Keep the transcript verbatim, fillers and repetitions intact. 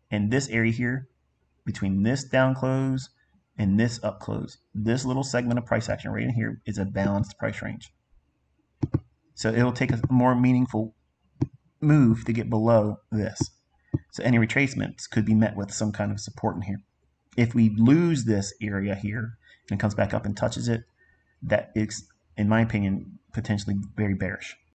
And this area here, between this down close and this up close, this little segment of price action right in here is a balanced price range. So it'll take a more meaningful move to get below this. So any retracements could be met with some kind of support in here. If we lose this area here and it comes back up and touches it, that is, in my opinion, potentially very bearish.